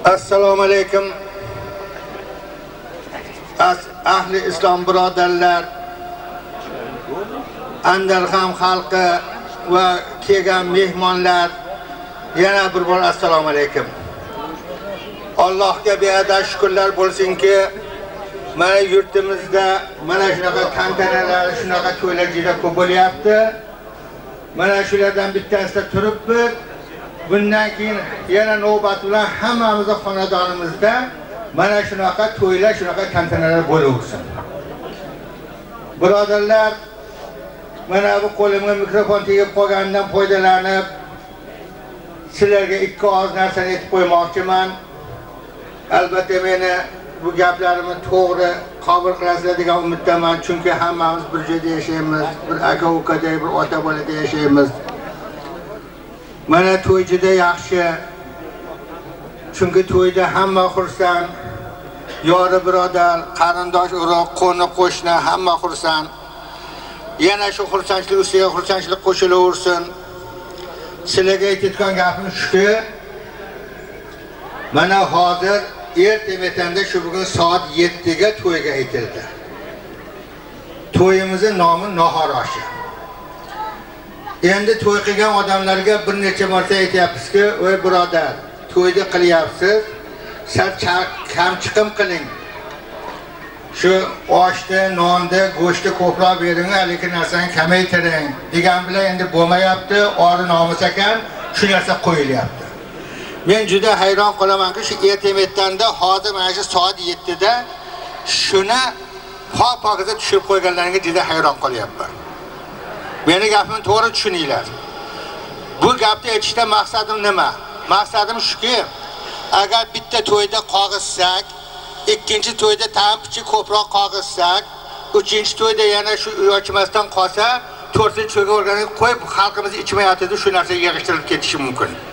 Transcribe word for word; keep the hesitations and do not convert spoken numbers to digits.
Assalomu alaykum. Ahli islom birodarlar, Andarxam xalqi va kelgan mehmonlar, yana bir bor assalomu alaykum. Allohga beada shukrlar bo'lsinki, mana yurtimizda mana shunaqa tantanalar, shunaqa to'ylar juda ko'p bo'lyapti. Mana shulardan bittasida turibmiz. Bundan keyin yana navbat bilan hammamizning xonadonimizda mana shunaqa to'ylar, shunaqa tantanalar bo'laversin. Birodarlar, mana bu qo'limga mikrofon tegib qolgandan foydalanib sizlarga ikki oz narsani aytib qo'ymoqchiman. Albatta meni bu gaplarimni to'g'ri qabul qilasizlar degan umiddaman, chunki hammamiz bir joyda yashaymiz, bir aka-ukadek, bir ota-bolada yashaymiz. Mana to'y juda yaxshi. Chunki to'yda hamma xursand, yori birodar, qarindosh urug', qo'ni qo'shni hamma xursand. Yana shu xursandchilik ustiga xursandchilik qo'shilaversin. Sizlarga aytayotgan gapim shuki, mana hozir ertametanda shu bugun soat yetti ga to'yga aytildi. To'yimizning nomi nahor oshi. Endi to'y qilgan odamlarga bir necha marta aytyapmizki, "Voy birodar, to'yni qilyapsiz, sal kam chiqim qiling. Shu oshda, nonda, go'shtni ko'proq bering, lekin narsani kamaytiring" degan bilan endi bo'lmayapti, ori nomus ekan, shu narsa qo'yilyapti. Men juda hayron qolamanki, shu ertametanda hozir mana shu soat yetti da shuni pok-pokiza tushirib qo'yganlarga juda hayron qolyapman. Meni gapimni to'g'ri tushuninglar. Bu gapni aytishdan maqsadim nima? Maqsadim shuki, agar bitta to'yda qog'izsak, ikkinchi to'yda tampichi ko'proq qog'izsak, uchinchi to'yda yana shu ochmasdan qolsa, to'rtinchi to'yga o'rganib qo'yib, xalqimiz ichmayotdi, shu narsa yig'ishtirilib ketishi mumkin.